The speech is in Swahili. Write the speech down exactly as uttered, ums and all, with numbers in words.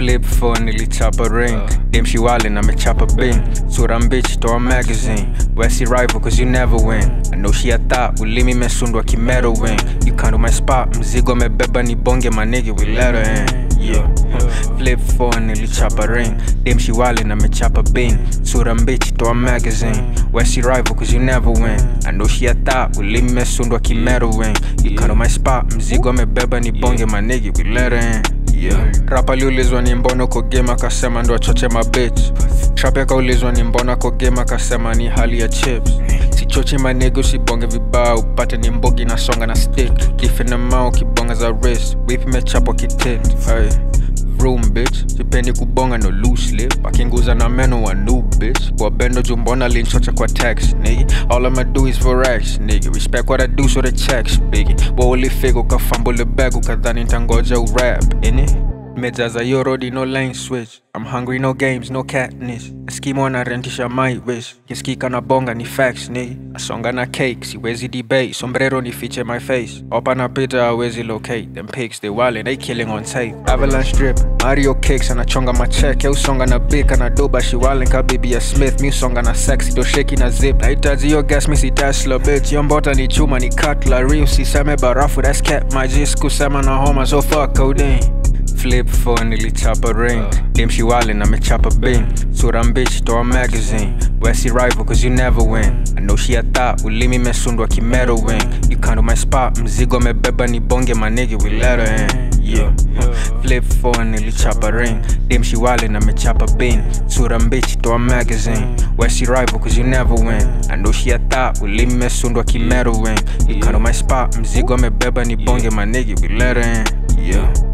Flip phone nilichapa ring. Dem she wildin' amechapa bing. Sura bitch to a magazine. Westy rival cause you never win. I know she a thought ulimi mesundwa kimero wing. You can't do my spot, mzigo mebeba ni bonge my nigga we let her in. Yeah. Flip phone nilichapa ring. Dem she wildin' amechapa bing. Sura bitch to a magazine. Westy rival cause you never win. I know she a thought ulimi mesundwa kimero wing. You can't do my spot, mzigo mebeba ni bonge my nigga we let her in. Yeah. Rapa liulizwa ni mbona uko game akasema ndo achoche ma bitch. Trap kaulizwa ni mbona uko game akasema ni hali ya chips. Si choche ma nigga usibonge vibaya upate ni mbogi na songa na stick. Kifina mao kibonga za wrist. Whip mechapo kitit. Hey. Room bitch, sipendi kubonga no loose lip. Akinguza na meno wa new bitch. Kwa bendo jumbona linchocha kwa text, nigga. All I'ma do is for X, nigga. Respect what I do so the checks, biggie. Wole figo ka fumble bag ukadhani ntangoja urap, innit? Mejaza you already no lane switch. I'm hungry, no games, no catness. Eskimo na rentisha my wish. Kiskika na bonga ni facts, nigga. Asonga na cake, siwezi debate. Sombrero ni feature my face. Opa na pita hawezi locate. Them pigs, they wildin', they killing on tape. Avalanche drip, Mario kicks anachonga ma check. Yo songa na big na doba, she wildin' ka baby a Smith. Mi songa na sexy, do shaky na zip. Nahitaji yo gas, mi si Tesla bitch. Yo mbota ni chuma ni cutlery. Usiseme barafu, that's cat magic. Kusema na homa, so fuck codeine. Flip phone nilichapa ring. Dem she wildin' amechapa bing. Sura bitch to a magazine. Westy rival cause you never win. I know she a thought ulimi mesundwa kimero wing. You can't do my spot, mzigo mebeba ni bonge my nigga we let her in. Yeah. Flip phone nilichapa ring. Dem she wildin' amechapa bing. Sura bitch to a magazine. Westy rival cause you never win. I know she a thought ulimi mesundwa kimero wing. You can't do my spot, mzigo mebeba ni bonge my nigga we let her in. Yeah.